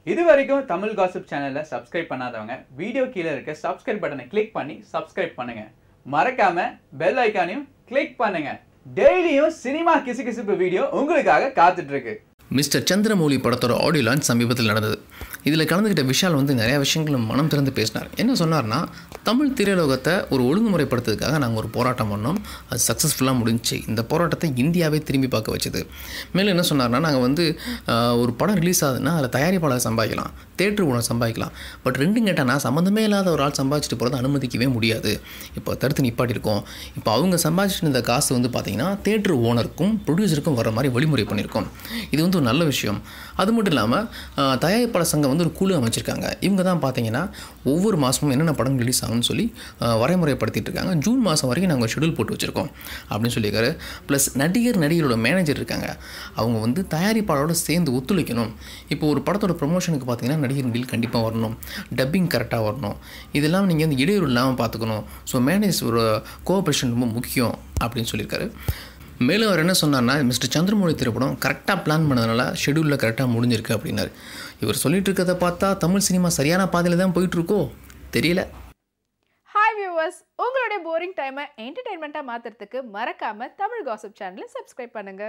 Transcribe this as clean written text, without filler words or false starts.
இது வரைக்கும் தமிழ் காசிப் சேனலை சப்ஸ்கிரைப் பண்ணாதவங்க வீடியோ கீழே இருக்க சப்ஸ்கிரைப் பட்டனை கிளிக் பண்ணி சப்ஸ்கிரைப் பண்ணுங்க. மறக்காம பெல் ஐகானையும் கிளிக் பண்ணுங்க. டெய்லியும் சினிமா கிசுகிசுப்பு வீடியோ உங்களுக்காக காத்துட்டு இருக்கு. மிஸ்டர் சந்திரமௌலி படத்தோட ஆடியோ லான்ச் சமீபத்தில் நடந்தது. இதில் கலந்துக்கிட்ட விஷால் நிறையா விஷயங்களும் மனம் திறந்து பேசினார். என்ன சொன்னார்னா, தமிழ் திரையுலகத்தை ஒரு ஒழுங்குமுறைப்படுத்துறதுக்காக நாங்கள் ஒரு போராட்டம் பண்ணோம். அது சக்ஸஸ்ஃபுல்லாக முடிஞ்சிச்சு. இந்த போராட்டத்தை இந்தியாவே திரும்பி பார்க்க வச்சுது. மேலும் என்ன சொன்னார்னா, நாங்கள் ஒரு படம் ரிலீஸ் ஆகுதுன்னா அதில் தயாரிப்பாளர் சம்பாதிக்கலாம், தேட்டர் ஓனர் சம்பாதிக்கலாம். பட் ரெண்டும் கேட்டால் சம்மந்தமே இல்லாத ஒரு ஆள் சம்பாதிச்சுட்டு போகிறத அனுமதிக்கவே முடியாது. இப்போ தடுத்து நிப்பாட்டியிருக்கோம். இப்போ அவங்க சம்பாதிச்சுட்டு இருந்த காசு பார்த்திங்கன்னா தேட்டர் ஓனருக்கும் ப்ரொடியூசருக்கும் வர மாதிரி வழிமுறை பண்ணியிருக்கோம். இது ஒரு நல்ல விஷயம். அது மட்டும் இல்லாமல் தயாரிப்பாளர் சங்கம் ஒரு குழு அமைச்சிருக்காங்க. இவங்க தான் பார்த்தீங்கன்னா ஒவ்வொரு மாதமும் என்னென்ன படம் ரிலீஸ் ஆகும்னு சொல்லி வரைமுறைப்படுத்திட்டு இருக்காங்க. ஜூன் மாதம் வரைக்கும் நாங்கள் ஷெடியூல் போட்டு வச்சுருக்கோம் அப்படின்னு சொல்லியிருக்காரு. ப்ளஸ் நடிகரோட மேனேஜர் இருக்காங்க, அவங்க தயாரிப்பாளரோட சேர்ந்து ஒத்துழைக்கணும். இப்போ ஒரு படத்தோட ப்ரொமோஷனுக்கு பார்த்தீங்கன்னா நடிகர் டீல் கண்டிப்பாக வரணும், டப்பிங் கரெக்டாக வரணும், இதெல்லாம் நீங்கள் இடையூறு இல்லாமல் பார்த்துக்கணும். ஸோ மேனேஜரோட கோஆப்ரேஷன் ரொம்ப முக்கியம் அப்படின்னு சொல்லியிருக்காரு. மேலும் அவர் என்ன சொன்னார்னா, மிஸ்டர் சந்திரமௌலி திரைப்படம் கரெக்டாக பிளான் பண்ணதுனால ஷெடியூலில் கரெக்டாக முடிஞ்சிருக்கு அப்படின்னாரு. இவர் சொல்லிட்டு இருக்கிறத பார்த்தா தமிழ் சினிமா சரியான பாதையில் தான் போயிட்டுருக்கோ தெரியல. ஹாய் வியூவர்ஸ், உங்களுடைய போரிங் டைமை என்டர்டைன்மெண்ட்டாக மாற்றுறதுக்கு மறக்காமல் தமிழ் காசிப் சேனலை சப்ஸ்கிரைப் பண்ணுங்கள்.